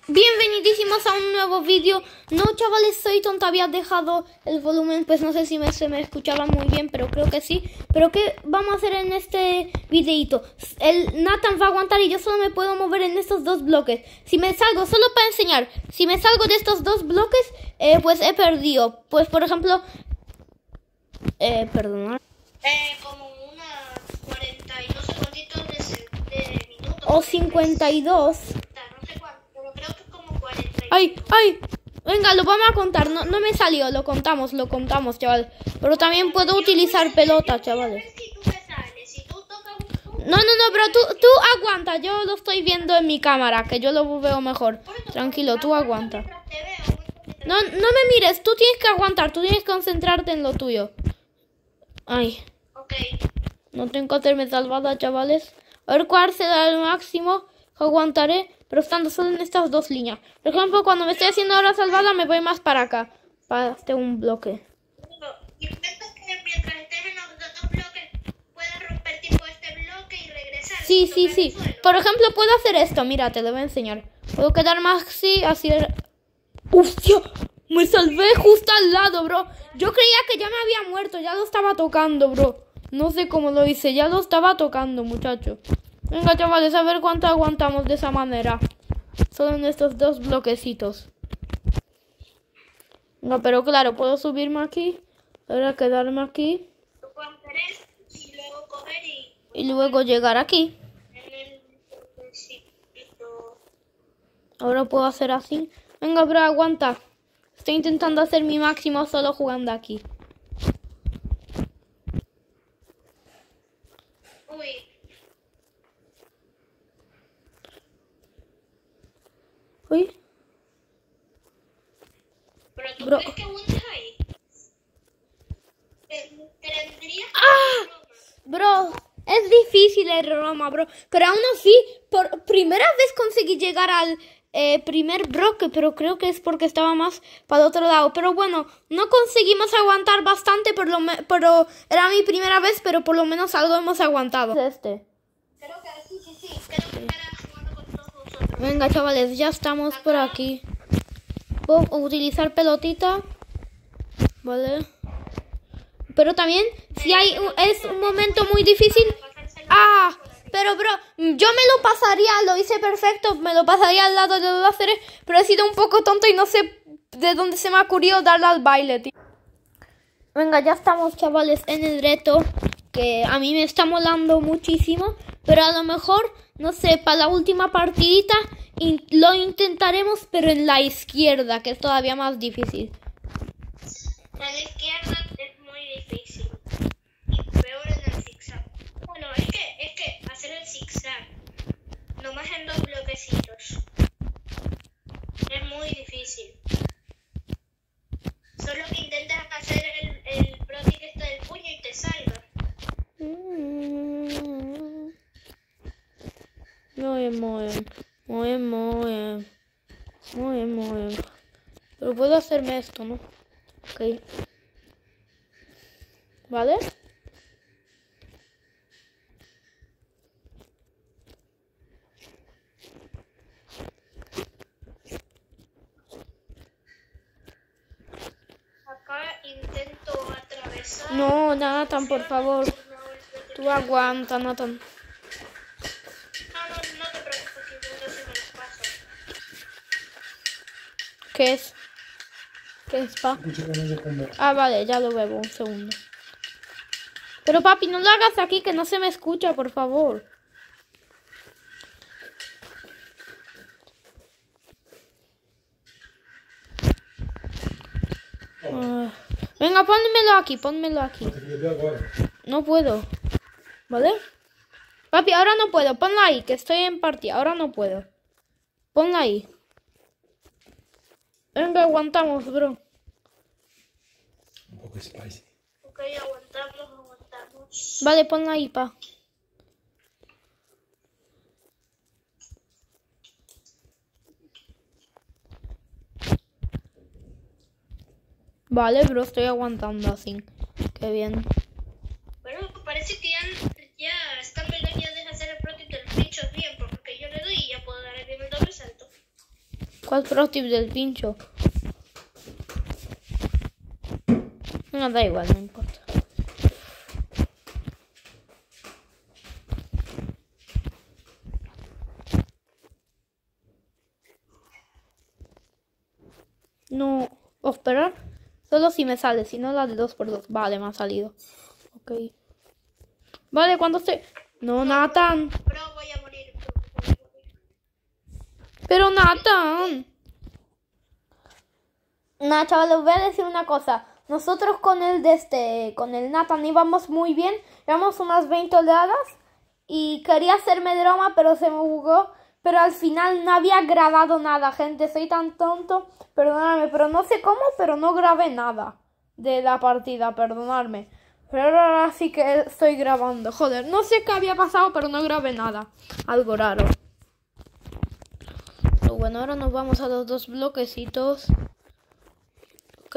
Bienvenidísimos a un nuevo vídeo. No, chavales, soy tonta, había dejado el volumen, pues no sé si se me escuchaba muy bien, pero creo que sí. Pero ¿qué vamos a hacer en este videito? El Nathan va a aguantar y yo solo me puedo mover en estos dos bloques. Si me salgo, solo para enseñar, si me salgo de estos dos bloques, pues he perdido. Pues por ejemplo, perdonad. Como unas 40 y no sé cuántitos de minutos. O 52. No sé cuánto, pero creo que como 40. ¡Ay! Venga, lo vamos a contar. No me salió, lo contamos, chaval. Pero también puedo utilizar pelota, chavales. Si tú me sales, si tú tocas un... No, pero tú aguanta. Yo lo estoy viendo en mi cámara, que yo lo veo mejor. Tranquilo, tú aguanta. No me mires, tú tienes que aguantar. Tú tienes que concentrarte en lo tuyo. Ay. Ok. No tengo que hacerme salvada, chavales. A ver cuál será el máximo que aguantaré, pero estando solo en estas dos líneas. Por ejemplo, cuando me estoy haciendo ahora salvada, me voy más para acá. Para este un bloque. Intenta que mientras estés en los dos bloques, puedas romper tipo este bloque y regresar. Sí. Por ejemplo, puedo hacer esto. Mira, te lo voy a enseñar. Puedo quedar más así. ¡Hostia! Me salvé justo al lado, bro. Yo creía que ya me había muerto. Ya lo estaba tocando, bro. No sé cómo lo hice. Ya lo estaba tocando, muchacho. Venga, chavales, a ver cuánto aguantamos de esa manera. Solo en estos dos bloquecitos. No, pero claro, puedo subirme aquí. Ahora quedarme aquí. Tú puedes hacer esto y luego coger y luego llegar aquí. Ahora puedo hacer así. Venga, bro, aguanta. Estoy intentando hacer mi máximo solo jugando aquí. Uy. Pero tú Bro. crees que aguantas ahí. Tendrías Bro, es difícil el Roma, bro. Pero aún así, por primera vez conseguí llegar al primer bloque, pero creo que es porque estaba más para el otro lado. Pero bueno, no conseguimos aguantar bastante, pero era mi primera vez, pero por lo menos algo hemos aguantado. Creo que sí. Creo que estarás jugando con todos nosotros. Venga, chavales, ya estamos por aquí. Puedo utilizar pelotita. Vale. Pero también, si es un momento muy difícil. Pero bro, yo me lo pasaría, lo hice perfecto, me lo pasaría al lado de los láseres, pero he sido un poco tonto y no sé de dónde se me ha ocurrido darle al baile, tío. Venga, ya estamos, chavales, en el reto, que a mí me está molando muchísimo, pero a lo mejor, no sé, para la última partidita lo intentaremos, pero en la izquierda, que es todavía más difícil. En la izquierda es muy difícil. Y peor en el zigzag. Bueno, es que hacer el zigzag, nomás en dos bloquecitos, es muy difícil. Solo que intentes hacer el bloque que está del puño y te salga. Muy bien. Pero puedo hacerme esto, ¿no? Ok. ¿Vale? Acá intento atravesar. No, Nathan, por favor. Tú aguanta, Nathan. No te preocupes, que yo se me los paso. ¿Qué es? ¿Qué es, pa? Vale, ya lo bebo, un segundo. Pero papi, no lo hagas aquí, que no se me escucha, por favor. Venga, pónmelo aquí. No puedo. ¿Vale? Papi, ahora no puedo. Ponlo ahí, que estoy en partida. Ahora no puedo. Ponlo ahí. Venga, aguantamos, bro. Un poco spicy. Ok, aguantamos. Vale, ponlo ahí, pa. Vale, bro, estoy aguantando así. Qué bien. Bueno, parece que ya están ya deja hacer el prototipo del pincho bien, porque yo le doy y ya puedo dar el doble salto. ¿Cuál pro tip del pincho? No, da igual, no importa. No, esperar. Solo si me sale, si no la de 2x2. Vale, me ha salido. Ok. Vale, cuando estoy... No, Nathan. Bro, voy a morir. Pero Nathan. Nah, chavales, voy a decir una cosa. Nosotros con el Nathan íbamos muy bien. Llevamos unas 20 oleadas. Y quería hacerme broma, pero se me bugó. Pero al final no había grabado nada, gente. Soy tan tonto. Perdonadme, pero no sé cómo, pero no grabé nada de la partida, perdonadme. Pero ahora sí que estoy grabando. Joder, no sé qué había pasado, pero no grabé nada. Algo raro. Pero bueno, ahora nos vamos a los 2 bloquecitos. Ok.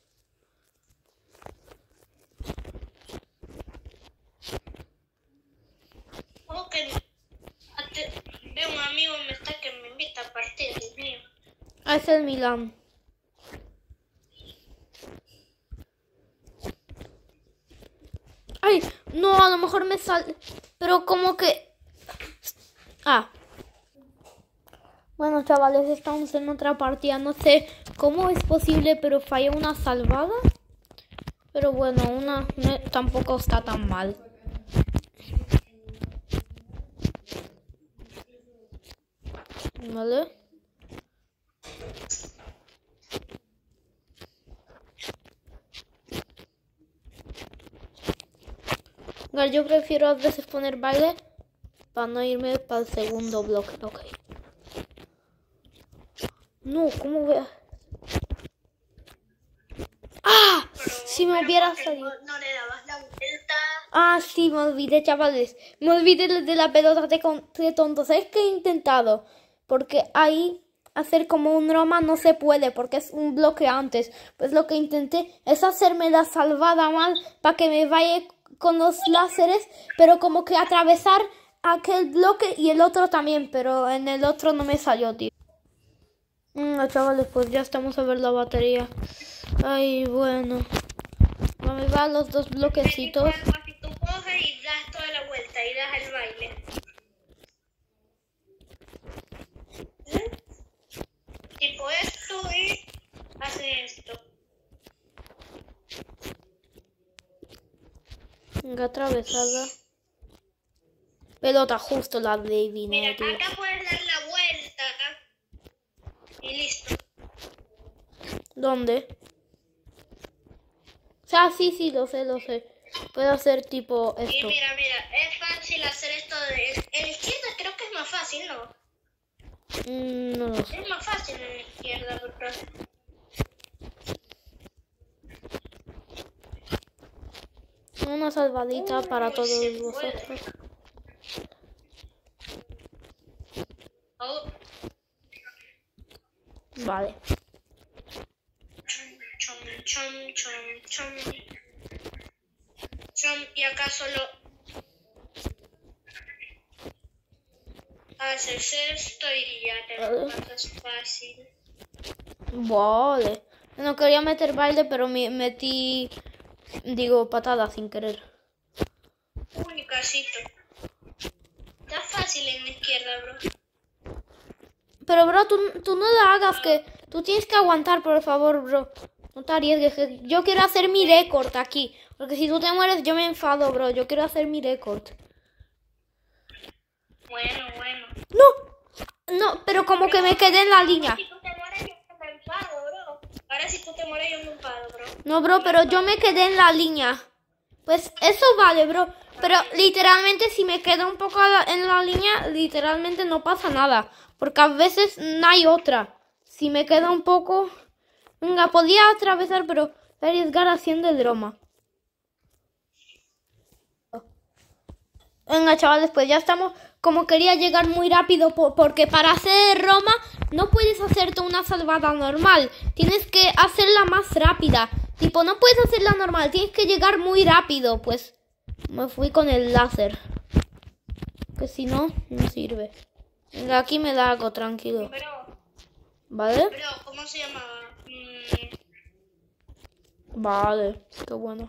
Ok. Veo un amigo que me invita a partir, Dios mío. Ah, es el Milan. Ay, no, a lo mejor me sale. Pero como que... Ah. Bueno, chavales, estamos en otra partida. No sé cómo es posible, pero fallé una salvada. Pero bueno, una tampoco está tan mal. Vale. Yo prefiero a veces poner baile para no irme para el segundo bloque. Ok. No, ¿cómo voy a...? ¡Ah! Si me hubiera salido. No le dabas la vuelta. Ah, sí, me olvidé, chavales. Me olvidé de la pelota de tonto. ¿Sabes qué he intentado? Porque ahí hacer como un Roma no se puede, porque es un bloque antes. Pues lo que intenté es hacerme la salvada mal para que me vaya con los láseres, pero como que atravesar aquel bloque y el otro también, pero en el otro no me salió, tío. Chavales, pues ya estamos a ver la batería. Ay, bueno. Me va a los 2 bloquecitos. Si tú coges y das toda la vuelta y das el baile. Tipo esto y haces esto. Venga, atravesada. Pelota, justo la Baby, ¿no, Mira, tío? acá puedes dar la vuelta. Y listo. ¿Dónde? O sea, sí, lo sé. Puedo hacer tipo Y esto. mira, es fácil hacer esto de... En la izquierda creo que es más fácil, ¿no? No lo sé. Es más fácil en la izquierda, porque... Una salvadita para todos se vosotros. Oh, Vale. chom. Y acá solo... haces esto y ya te lo pasas fácil. Vale. No quería meter baile, pero metí... Digo, patada sin querer. Uy, casito. Está fácil en la izquierda, bro. Pero, bro, tú no la hagas, que... Tú tienes que aguantar, por favor, bro. No te arriesgues, que yo quiero hacer mi récord aquí. Porque si tú te mueres, yo me enfado, bro. Yo quiero hacer mi récord. Bueno. No, pero como que me quedé en la línea. Si tú te mueres, yo me enfado, bro. Ahora si tú te mueres, yo me enfado, bro. No, bro, pero yo me quedé en la línea. Pues eso vale, bro. Pero literalmente si me quedo un poco en la línea, literalmente no pasa nada. Porque a veces no hay otra. Si me queda un poco... Venga, podía atravesar, pero arriesgar haciendo el broma. Venga, chavales, pues ya estamos. Como quería llegar muy rápido, porque para hacer Roma no puedes hacerte una salvada normal. Tienes que hacerla más rápida. Tipo, no puedes hacerla normal, tienes que llegar muy rápido. Pues me fui con el láser. Que si no, no sirve. Venga, aquí me la hago, tranquilo. Pero ¿Vale? Bro, ¿cómo se llamaba? Vale, qué bueno.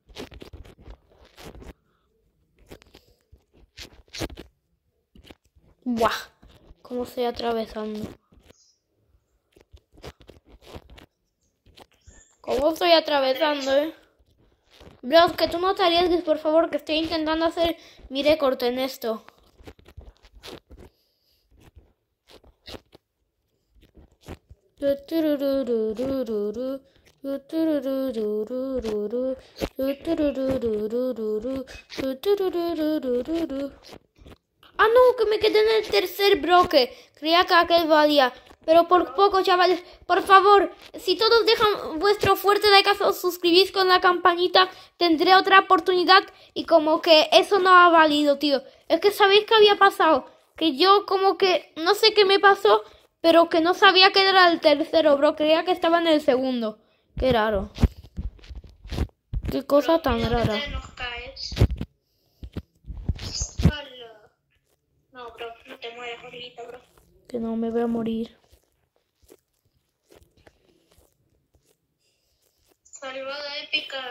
Buah, cómo estoy atravesando. ¿Cómo estoy atravesando, Bro, que tú no te arriesgues, por favor, que estoy intentando hacer mi récord en esto. Ah, no, que me quedé en el tercer bloque. Creía que aquel valía. Pero por poco, chavales. Por favor, si todos dejan vuestro fuerte like, os suscribís con la campanita, tendré otra oportunidad. Y como que eso no ha valido, tío. Es que ¿sabéis qué había pasado? Que yo como que no sé qué me pasó, pero que no sabía que era el tercero, bro. Creía que estaba en el segundo. Qué raro. Qué cosa tan rara. Nos caes. Hola. No, bro, no te mueres, ahorita, bro. Que no me voy a morir. Salvada épica.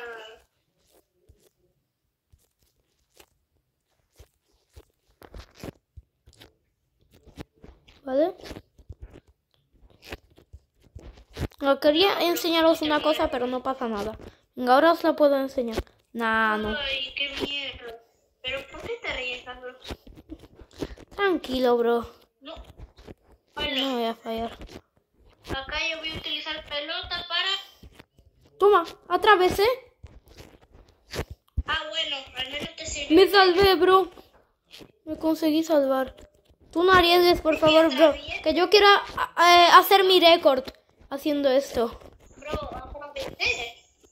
¿Vale? Quería enseñaros una cosa, pero no pasa nada. Venga, ahora os la puedo enseñar. Nah, no. Ay, qué miedo. ¿Pero por qué te arriesgas, bro? Tranquilo, bro. No. No Hola. voy a fallar. Acá yo voy a utilizar pelota para... Toma, atravesé. Ah, bueno, al menos te sirve. Me salvé, bro. Me conseguí salvar. Tú no arriesgues, por favor, bro. Que yo quiero hacer mi récord haciendo esto. Bro, aproveché.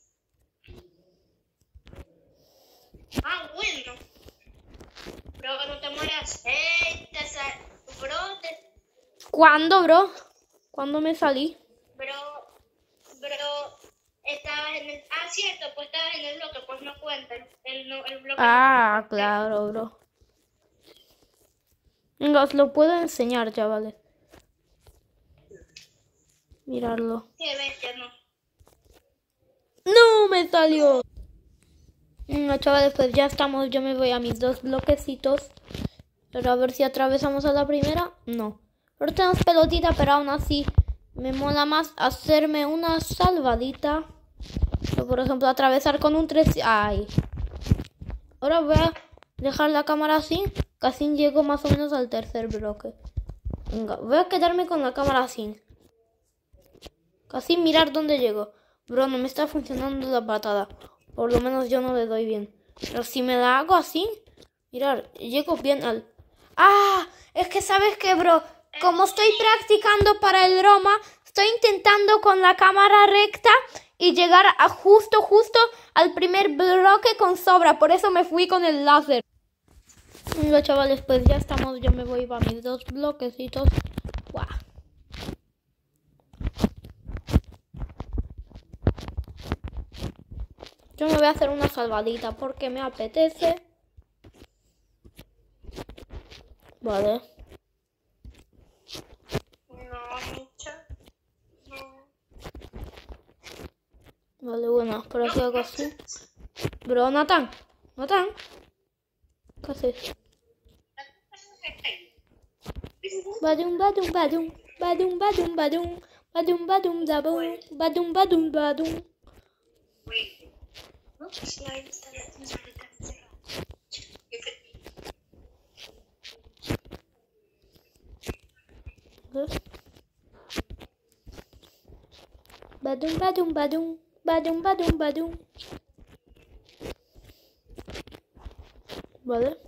Ah, bueno. Bro, no te mueras. Bro, ¿Cuándo, bro? ¿Cuándo me salí? bro, estabas en el... Ah, cierto, pues estabas en el bloque, pues no cuenta. El bloque. Ah, claro, bro. Venga, os lo puedo enseñar, chavales. Miradlo. Qué bestia, no. ¡No me salió! Venga, chavales, pues ya estamos. Yo me voy a mis 2 bloquecitos. Pero a ver si atravesamos a la primera. No. Pero tenemos pelotita, pero aún así me mola más hacerme una salvadita. O, por ejemplo, atravesar con un 3. ¡Ay! Ahora voy a dejar la cámara así. Casi llego más o menos al tercer bloque. Venga, voy a quedarme con la cámara así. Casi mirar dónde llego. Bro, no me está funcionando la patada. Por lo menos yo no le doy bien. Pero si me la hago así, mirar, llego bien al... ¡Ah! Es que ¿sabes qué, bro? Como estoy practicando para el Roma, estoy intentando con la cámara recta y llegar a justo al primer bloque con sobra. Por eso me fui con el láser. Bueno, chavales, pues ya estamos. Yo me voy para mis 2 bloquecitos. ¡Guau! Yo me voy a hacer una salvadita porque me apetece. Vale. No, Micha. No. Vale, bueno, por aquí hago así. Bro, Nathan. ¿Qué haces? Badum, badum, badum. Badum, badum, badum. Badum, badum, badum. Badum, badum, badum. No, si ahí está la ahorita encerrada. Badum, badum, badum. Badum, badum, badum. Vale.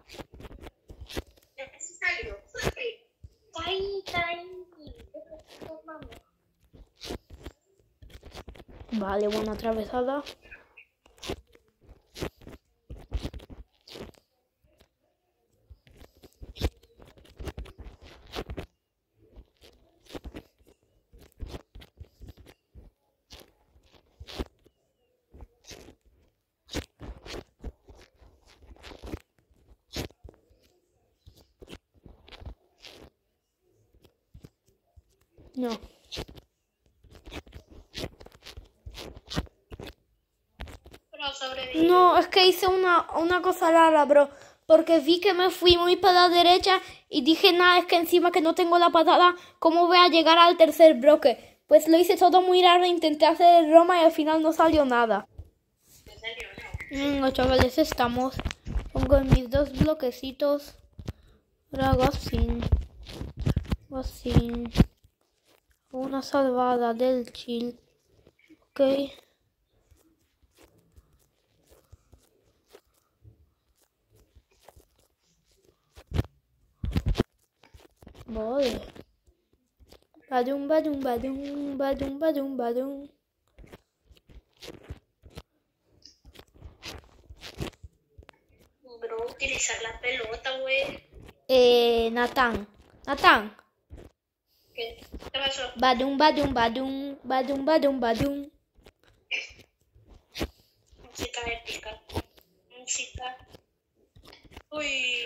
Vale, buena atravesada. No. Pero sobreviví. No, es que hice una cosa rara, bro. Porque vi que me fui muy para la derecha y dije, nada, es que encima que no tengo la patada, ¿cómo voy a llegar al tercer bloque? Pues lo hice todo muy raro, intenté hacer el Roma y al final no salió nada. ¿En serio? No. Venga, chavales, estamos. Pongo en mis 2 bloquecitos. Ahora hago así. Así. Una salvada del chill. Ok. Vale. Badum, badum, badum, badum, badum, badum. Bro, utilizar la pelota, güey. Natán. ¿Qué pasó? Badum, badum, badum, badum, badum, badum. Música épica. Música. Uy.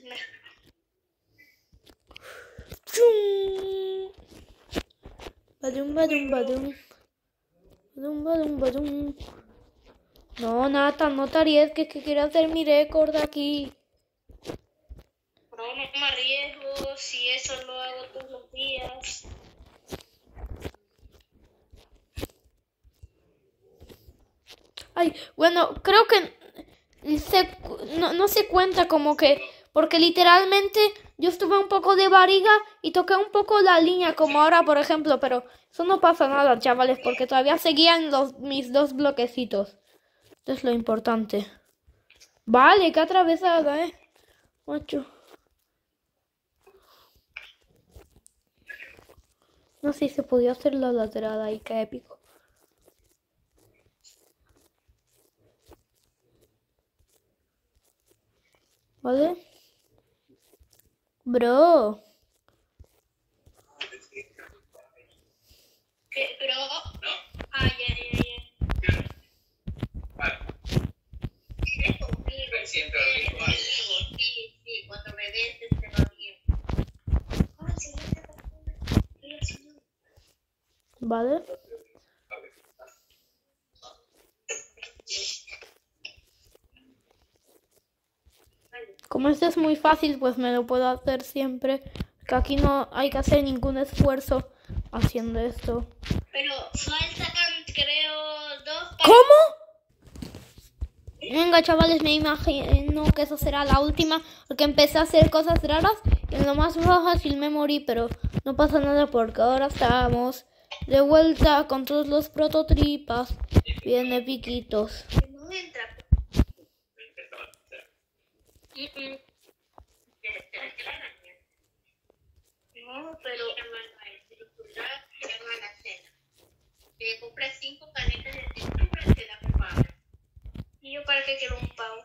Chum. Badum, badum, badum. Badum, badum, badum. No, Natán, no te arriesgues, que quiero hacer mi récord aquí. Bro, no me arriesgo si eso lo hago todos los días. Ay, bueno, creo que no se cuenta como que, porque literalmente yo estuve un poco de barriga y toqué un poco la línea, como ahora, por ejemplo, pero eso no pasa nada, chavales, porque todavía seguían mis 2 bloquecitos. Esto es lo importante. Vale, qué atravesada, Macho. No sé si se podía hacer la lateral ahí, qué épico. ¿Vale? Bro. ¿Qué, bro? Ah, ya. ¿Quieres conmigo? Sí, cuando me ves te va bien. Ah, sí, ¿Vale? Como esto es muy fácil, pues me lo puedo hacer siempre. Que aquí no hay que hacer ningún esfuerzo haciendo esto. Pero faltan, creo, 2 para... ¿Cómo? Venga, chavales, me imagino que eso será la última. Porque empecé a hacer cosas raras. Y en lo más fácil me morí, pero no pasa nada porque ahora estamos de vuelta con todos los prototripas. Viene piquitos. No entra. No, pero... Le compré 5 canetas de tintura y te la preparo. ¿Y yo para qué quiero un pavo?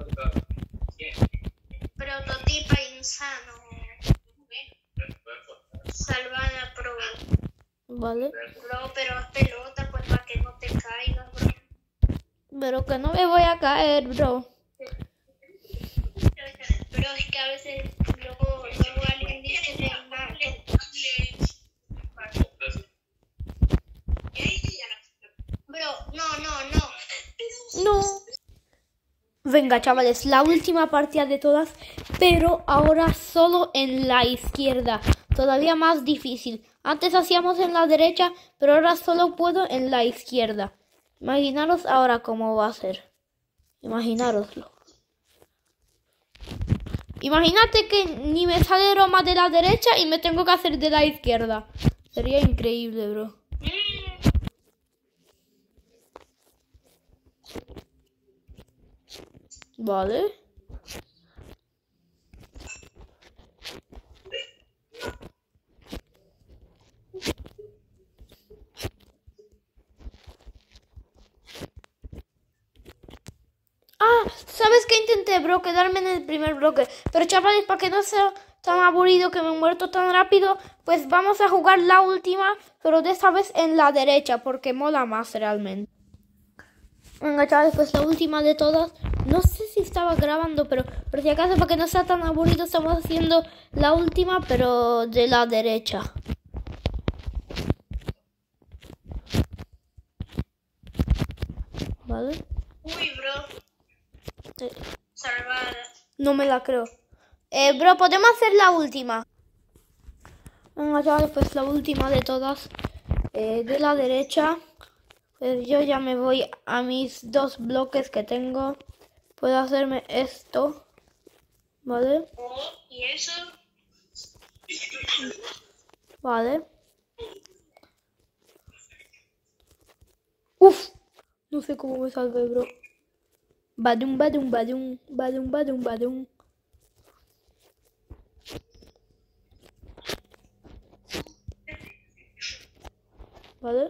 Prototipa insano. Salvana Pro. ¿Vale? Bro, pero haz pelota, pues para que no te caigas, bro. Pero que no me voy a caer, bro. Pero es que a veces luego alguien dice que bro, no. No. Venga, chavales, la última partida de todas, pero ahora solo en la izquierda. Todavía más difícil. Antes hacíamos en la derecha, pero ahora solo puedo en la izquierda. Imaginaros ahora cómo va a ser. Imaginároslo. Imagínate que ni me sale Roma de la derecha y me tengo que hacer de la izquierda. Sería increíble, bro. Vale. Ah, ¿sabes qué intenté, bro? Quedarme en el primer bloque. Pero chavales, para que no sea tan aburrido que me he muerto tan rápido, pues vamos a jugar la última, pero de esta vez en la derecha, porque mola más realmente. Venga, chavales, pues la última de todas. No sé si estaba grabando, pero por si acaso, para que no sea tan aburrido, estamos haciendo la última, pero de la derecha. Vale. Uy, bro. Salvada. No me la creo. Bro, podemos hacer la última. Venga, chavales, pues la última de todas. De la derecha. Pues yo ya me voy a mis 2 bloques que tengo. Puedo hacerme esto. ¿Vale? Oh, ¿y eso? Vale. Uf. No sé cómo me salvé, bro. Badum, badum, badum. Badum, badum, badum. ¿Vale?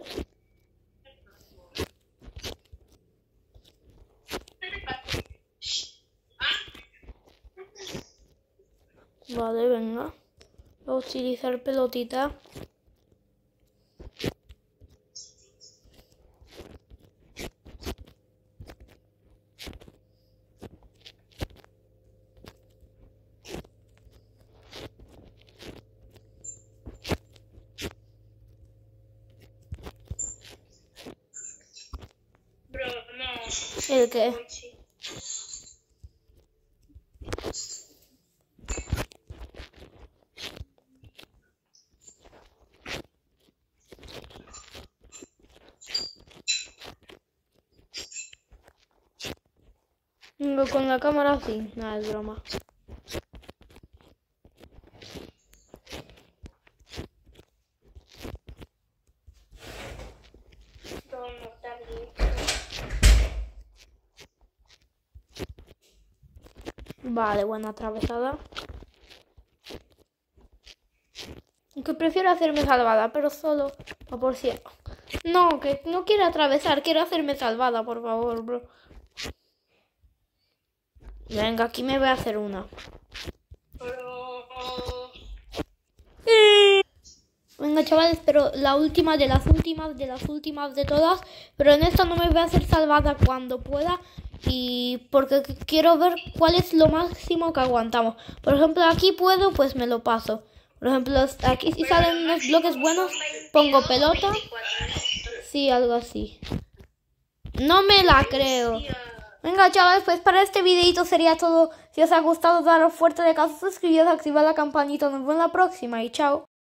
Vale, venga. Voy a utilizar pelotita. Bro, no. ¿El qué? Sí. Vengo con la cámara así. Nada, es broma. No, no está bien. Vale, buena atravesada. Aunque prefiero hacerme salvada, pero solo por si... No, que no quiero atravesar, quiero hacerme salvada, por favor, bro. Venga, aquí me voy a hacer una. Pero... Venga, chavales, pero la última de las últimas de todas. Pero en esta no me voy a hacer salvada cuando pueda. Y porque quiero ver cuál es lo máximo que aguantamos. Por ejemplo, aquí puedo, pues me lo paso. Por ejemplo, aquí si salen unos bloques buenos, pongo pelota. Sí, algo así. No me la creo. Venga, chavales, pues para este videito sería todo. Si os ha gustado, daros fuerte de caso, suscribiros, activar la campanita. Nos vemos en la próxima y chao.